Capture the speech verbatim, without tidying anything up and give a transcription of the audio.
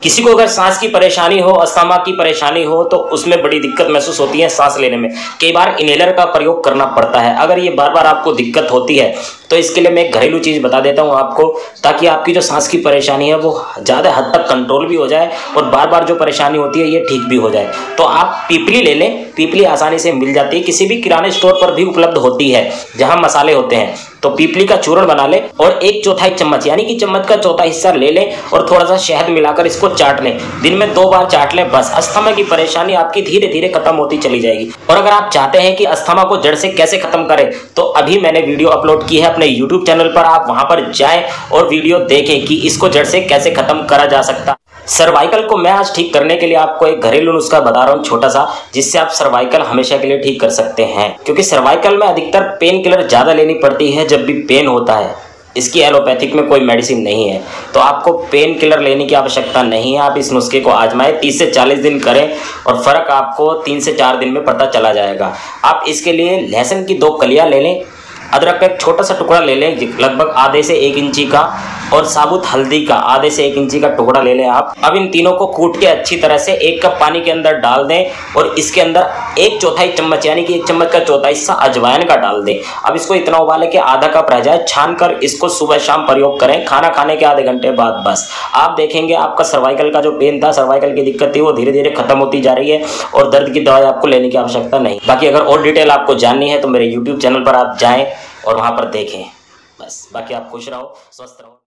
किसी को अगर सांस की परेशानी हो, अस्थमा की परेशानी हो, तो उसमें बड़ी दिक्कत महसूस होती है सांस लेने में। कई बार इनहेलर का प्रयोग करना पड़ता है। अगर ये बार बार आपको दिक्कत होती है तो इसके लिए मैं एक घरेलू चीज़ बता देता हूँ आपको, ताकि आपकी जो सांस की परेशानी है वो ज़्यादा हद तक कंट्रोल भी हो जाए और बार बार जो परेशानी होती है ये ठीक भी हो जाए। तो आप पीपली ले लें। पीपली आसानी से मिल जाती है, किसी भी किराने स्टोर पर भी उपलब्ध होती है जहाँ मसाले होते हैं। तो पीपली का चूर्ण बना लें और एक चौथाई चम्मच यानी कि चम्मच का चौथा हिस्सा ले लें और थोड़ा सा शहद मिलाकर इसको चाट लें। दिन में दो बार चाट लें बस। अस्थमा की परेशानी आपकी धीरे धीरे खत्म होती चली जाएगी। और अगर आप चाहते हैं कि अस्थमा को जड़ से कैसे खत्म करें, तो अभी मैंने वीडियो अपलोड की है अपने यूट्यूब चैनल पर, आप वहां पर जाएं और वीडियो देखें कि इसको जड़ से कैसे खत्म करा जा सकता। सर्वाइकल को मैं आज ठीक करने के लिए आपको एक घरेलू नुस्खा बता रहा हूँ छोटा सा, जिससे आप सर्वाइकल हमेशा के लिए ठीक कर सकते हैं। क्योंकि सर्वाइकल में अधिकतर पेन किलर ज्यादा लेनी पड़ती है जब भी पेन होता है। इसकी एलोपैथिक में कोई मेडिसिन नहीं है, तो आपको पेन किलर लेने की आवश्यकता नहीं है। आप इस नुस्खे को आजमाएं, तीस से चालीस दिन करें और फर्क आपको तीन से चार दिन में पता चला जाएगा। आप इसके लिए लहसुन की दो कलियां ले लें, अदरक का एक छोटा सा टुकड़ा ले लें लगभग आधे से एक इंची का, और साबुत हल्दी का आधे से एक इंची का टुकड़ा ले लें आप। अब इन तीनों को कूट के अच्छी तरह से एक कप पानी के अंदर डाल दें और इसके अंदर एक चौथाई चम्मच यानी कि एक चम्मच का चौथा हिस्सा अजवाइन का डाल दें। अब इसको इतना उबाले कि आधा कप रह जाए, छान कर इसको सुबह शाम प्रयोग करें, खाना खाने के आधे घंटे बाद बस। आप देखेंगे आपका सर्वाइकल का जो पेन था, सर्वाइकल की दिक्कत थी, वो धीरे धीरे खत्म होती जा रही है और दर्द की दवाई आपको लेने की आवश्यकता नहीं। बाकी अगर और डिटेल आपको जाननी है तो मेरे यूट्यूब चैनल पर आप जाएं और वहां पर देखें बस। बाकी आप खुश रहो, स्वस्थ रहो।